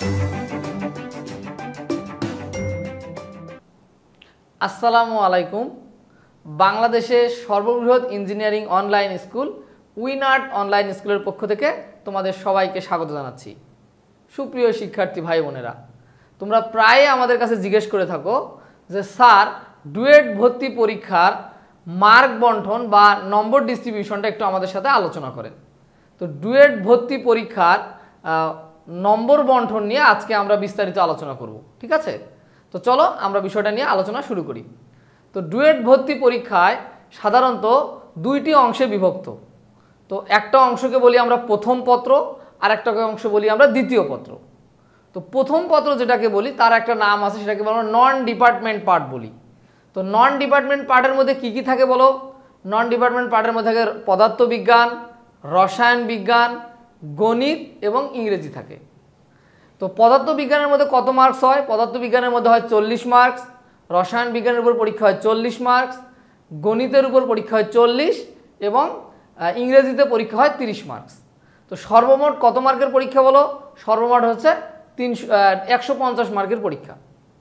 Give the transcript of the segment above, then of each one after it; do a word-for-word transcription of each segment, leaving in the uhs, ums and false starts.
আসসালামু আলাইকুম। বাংলাদেশের সর্ববৃহৎ engineering online school Winnert online স্কুলের পক্ষ থেকে তোমাদের সবাইকে স্বাগত জানাচ্ছি। সুপ্রিয় শিক্ষার্থী ভাই বোনেরা, তোমরা প্রায় আমাদের কাছে জিজ্ঞেস করে থাকো যে স্যার, ডুয়েট ভর্তি পরীক্ষার মার্ক বন্টন বা নম্বর ডিস্ট্রিবিউশনটা একটু আমাদের সাথে আলোচনা করেন। তো ডুয়েট ভর্তি পরীক্ষার নম্বর বন্টন নিয়ে আজকে আমরা বিস্তারিত আলোচনা করব, ঠিক আছে? তো চলো আমরা বিষয়টা নিয়ে আলোচনা শুরু করি। তো ডুয়েট ভর্তি পরীক্ষায় সাধারণত দুইটি অংশে বিভক্ত। তো একটা অংশকে বলি আমরা প্রথম পত্র, আর একটা অংশ বলি আমরা দ্বিতীয় পত্র। তো প্রথম পত্র যেটাকে বলি তার একটা নাম আছে, সেটাকে আমরা নন ডিপার্টমেন্ট পার্ট বলি। তো নন ডিপার্টমেন্ট পার্টের মধ্যে কি কি থাকে বলো? নন ডিপার্টমেন্ট পার্টের মধ্যে থাকে পদার্থবিজ্ঞান, রসায়ন বিজ্ঞান, গণিত এবং ইংরেজি থাকে। তো পদার্থবিজ্ঞানের মধ্যে কত মার্কস হয়? পদার্থবিজ্ঞানের মধ্যে হয় চল্লিশ মার্কস, রসায়ন বিজ্ঞানের উপর পরীক্ষা হয় চল্লিশ মার্কস, গণিতের উপর পরীক্ষা হয় চল্লিশ এবং ইংরেজিতে পরীক্ষা হয় তিরিশ মার্কস। তো সর্বমোট কত মার্কের পরীক্ষা বলো? সর্বমোট হচ্ছে তিনশো একশো পঞ্চাশ মার্কের পরীক্ষা।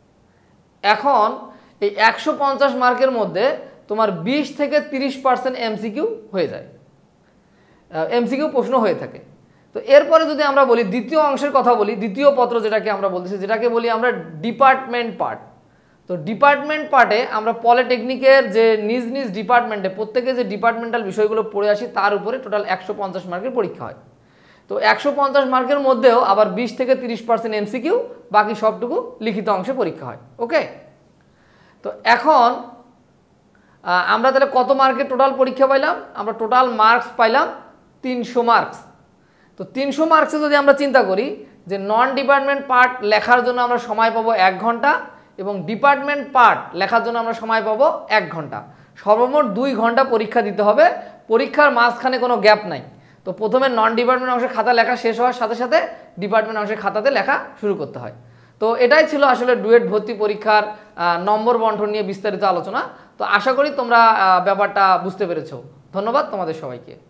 এখন এই একশো পঞ্চাশ মার্কের মধ্যে তোমার বিশ থেকে তিরিশ পার্সেন্ট এমসিকিউ হয়ে যায়, এমসিকিউ প্রশ্ন হয়ে থাকে। তো এরপরে যদি আমরা বলি দ্বিতীয় অংশের কথা বলি, দ্বিতীয় পত্র যেটাকে আমরা বলতেছি, যেটাকে বলি আমরা ডিপার্টমেন্ট পার্ট। তো ডিপার্টমেন্ট পার্টে আমরা পলিটেকনিকের যে নিজ নিজ ডিপার্টমেন্টে প্রত্যেকে যে ডিপার্টমেন্টাল বিষয়গুলো পড়ে আসি তার উপরে টোটাল একশো পঞ্চাশ মার্কের পরীক্ষা হয়। তো একশো পঞ্চাশ মার্কের মধ্যেও আবার বিশ থেকে তিরিশ পার্সেন্ট এমসিকিউ, বাকি সবটুকু লিখিত অংশে পরীক্ষা হয়। ওকে, তো এখন আমরা তাহলে কত মার্কের টোটাল পরীক্ষা পাইলাম? আমরা টোটাল মার্কস পাইলাম তিনশো মার্কস। তো তিনশো মার্কসে যদি আমরা চিন্তা করি যে নন ডিপার্টমেন্ট পার্ট লেখার জন্য আমরা সময় পাবো এক ঘন্টা এবং ডিপার্টমেন্ট পার্ট লেখার জন্য আমরা সময় পাবো এক ঘন্টা, সর্বমোট দুই ঘন্টা পরীক্ষা দিতে হবে। পরীক্ষার মাঝখানে কোনো গ্যাপ নাই। তো প্রথমে নন ডিপার্টমেন্ট অংশের খাতা লেখা শেষ হওয়ার সাথে সাথে ডিপার্টমেন্ট অংশের খাতাতে লেখা শুরু করতে হয়। তো এটাই ছিল আসলে ডুয়েট ভর্তি পরীক্ষার নম্বর বন্টন নিয়ে বিস্তারিত আলোচনা। তো আশা করি তোমরা ব্যাপারটা বুঝতে পেরেছো। ধন্যবাদ তোমাদের সবাইকে।